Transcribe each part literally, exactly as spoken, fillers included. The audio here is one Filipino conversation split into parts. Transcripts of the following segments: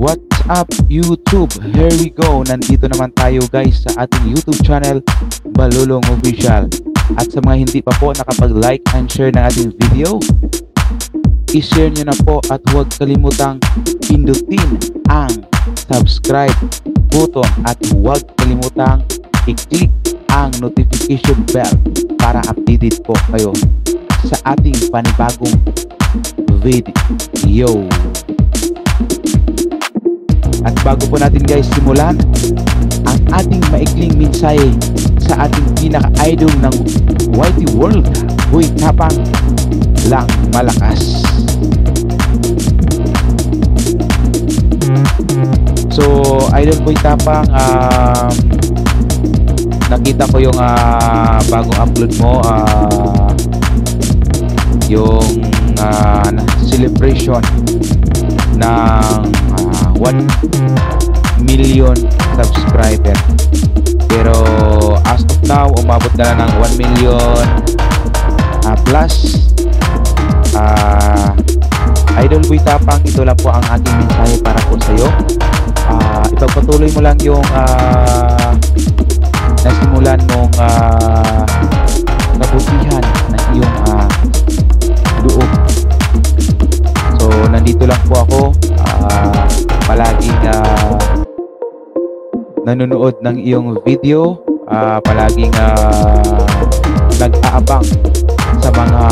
What's up YouTube? Here we go. Nandito naman tayo guys sa ating YouTube channel, Balulong Official. At sa mga hindi pa po nakapag-like and share ng ating video, i-share nyo na po at huwag kalimutang pindutin ang subscribe button at huwag kalimutang i-click ang notification bell para updated po kayo sa ating panibagong video. At bago po natin guys simulan ang ating maikling mensahe sa ating pinaka-idol ng Y T World, Boy Tapang lang malakas. So Idol Boy Tapang, um, nakita ko yung uh, bagong upload mo, uh, yung uh, celebration ng uh, one million subscriber. Pero as of now, umabot na lang ng one million uh, plus. uh, Idol Boy Tapang, ito lang po ang ating mensahe para po sa iyo. Uh, ipagpatuloy mo lang yung uh, nasimulan mong uh, kabutihan ng iyong uh, loob. So nandito lang po ako, uh, palaging uh, nanonood ng iyong video, uh, palaging uh, nag-aabang sa mga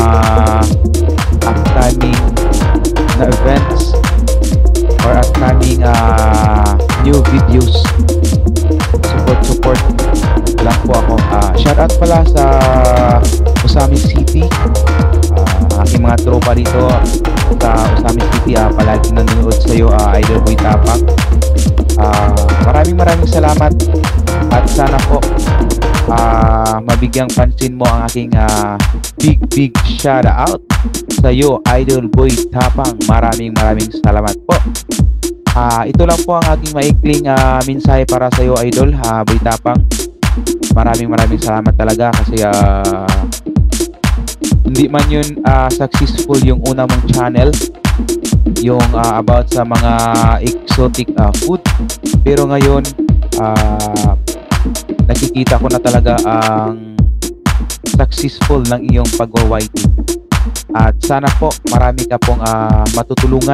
upcoming na events or upcoming uh, new videos. Support support lang po ako. Uh, shout out pala sa Usami City, uh, aking mga tropa dito sa Usami City, uh, palaging nanonood sa iyo, uh, Idol Boy Tapang. Uh, maraming maraming salamat at sana po uh, mabigyang pansin mo ang aking uh, big big shout out sa iyo, Idol Boy Tapang. Maraming maraming salamat po. Uh, ito lang po ang aking maikling uh, mensahe para sa iyo, Idol uh, Boy Tapang. Maraming maraming salamat talaga kasi uh, hindi man yun uh, successful yung una mong channel, yung uh, about sa mga exotic uh, food, pero ngayon uh, nakikita ko na talaga ang successful ng iyong pag-Y T. At sana po marami ka pong uh, matutulungan.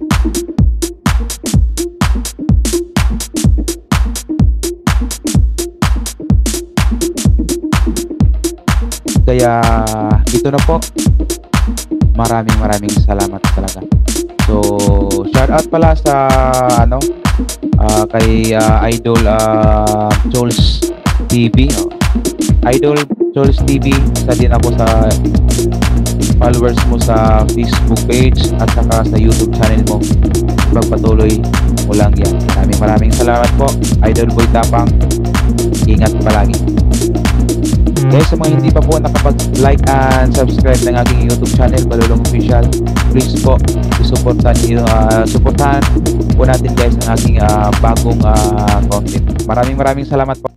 Kaya ito na po, maraming maraming salamat talaga. So shout out pala sa ano uh, kay uh, Idol uh, Chols T V, oh. Idol Chols T V, isa din ako sa followers mo sa Facebook page at saka sa YouTube channel mo. Magpatuloy mo lang yan. Maraming maraming salamat po, Idol Boy Tapang. Ingat palagi. Guys, sa mga hindi pa po nakapag-like and subscribe ng aking YouTube channel, Balulong Official, please po, isuportahan niyo, uh, suportahan po natin guys ang aking uh, bagong uh, content. Maraming maraming salamat po.